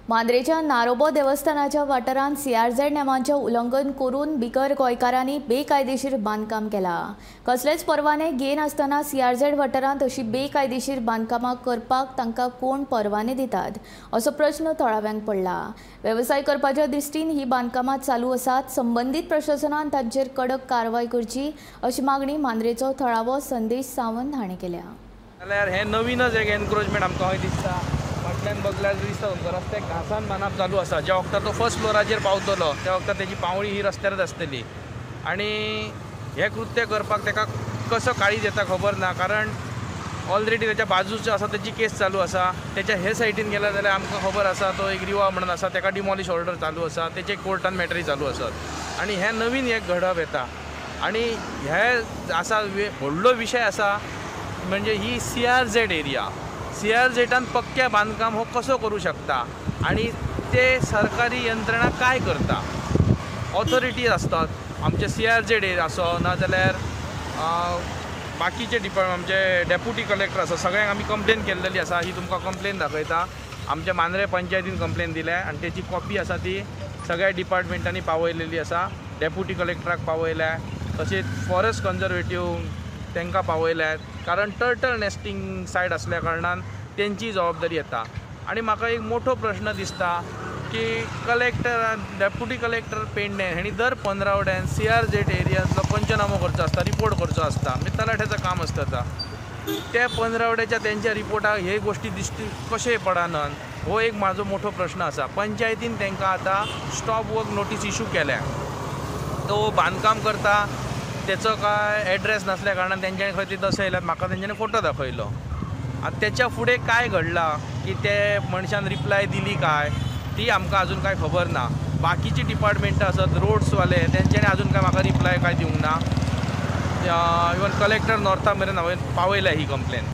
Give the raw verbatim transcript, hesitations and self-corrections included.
मांद्रेच्या नारोबो देवस्थानाच्या वाठारांत C R Z नेमांचें उल्लंघन करून बिगर गोंयकारांनी बेकायदेशीर बांदकाम केलां। कसलेच परवाने घेनासतना सी आर झेड वाठारांत अशी बेकायदेशीर बांदकामां करपाक तांकां कोण परवाने दितात असो प्रश्न थळाव्यांक पडला। वेवसाय करपाच्या दृश्टीन ही बांदकामां चालू आसात, संबंधीत प्रशासनान तांचेर कडक कारवाय करची अशी मागणी मांद्रेचो थळावो संदेश सावंत हांणी केल्या। जाल्यार हे नवीनच एक एनक्रोचमेंट आमकां खंय दिसता। फाटल्यान बगल्यार दिसता तुमकां रस्त्याक घासान बांदप चालू आसा। ज्या वक्तार तो फर्स्ट फ्लोराचेर पावतलो त्या वक्तार तेजी पावळी ही रस्त्यारच आसतली आनी हे कृत्य करपाक ताका कसो काळीज येता खबर ना, कारण ऑलरेडी त्याच्या बाजूचो आसा तेजी केस चालू आसा। त्याच्या हे सायडीन गेल्यार जाल्यार आमकां खबर आसा तो एक रिवा म्हणून आसा, ताका डिमॉलिश ऑर्डर चालू आसा, तेचे कोर्टान मॅटरी चालू आसात आनी हे नवीन एक घडप येता आनी हे आसा व्हडलो विशय आसा म्हणजे ही C R Z area. C R झेडान पक्क्या बांदकाम हो कसो करू शकता आणि ते सरकारी यंत्रणा काय करता। ऑथॉरिटीज असतात, आमचे सी आर झेड आसो ना जाल्यार बाकीचे डिपार्टमेंट आमचे डेप्युटी कलेक्टर आसा, सगळ्यांक आमी कंप्लेन केल्लेली आसा। ही तुमकां कंप्लेन दाखयता। आमच्या मांद्रे पंचायतीन कंप्लेन दिल्या आणि त्याची कॉपी आसा ती सगळ्या डिपार्टमेंटांनी पावयलेली आसा। डेप्युटी कलेक्टराक पावयल्या, तशेंच फॉरेस्ट कन्जर्वेटिव्ह तांकां पावयल्यात, कारण टर्टल नेस्टिंग सायट असल्या कारणान त्यांची जबाबदारी येता। आणि म्हाका एक मोठो प्रश्न दिसता की कलेक्टर डेप्युटी कलेक्टर पेडणे हांणी दर पंदरावड्यान सी आर झेड एरियांतलो पंचनामो करचो आसता, रिपोर्ट करचो आसता, म्हणजे तलाठ्याचं काम आसता। त्या पंदरावड्याच्या त्यांच्या रिपोर्टाक हे गोष्टी दिश्टी कशे पडनात हो एक माझो मोठो प्रश्न आसा। पंचायतीन तांकां आतां स्टॉप वर्क नोटीस इशू केल्या। तो बांदकाम करता त्याचं काय ॲड्रेस नसल्या कारणान तेंच्यांनी खंय ती दसयल्यात, म्हाका तेंच्यांनी फोटो दाखयलो। आतां त्याच्या फुडें काय घडलां की ते मनशान रिप्लाय दिली काय ती आमकां अजून काय खबर ना। बाकीची डिपार्टमेंटां आसात, रोड्सवाले, तेंच्यांनी अजून काय म्हाका रिप्लाय काय दिवंक ना। इवन कलेक्टर नॉर्था मेरेन हांवें पावयल्या ही कंप्लेन।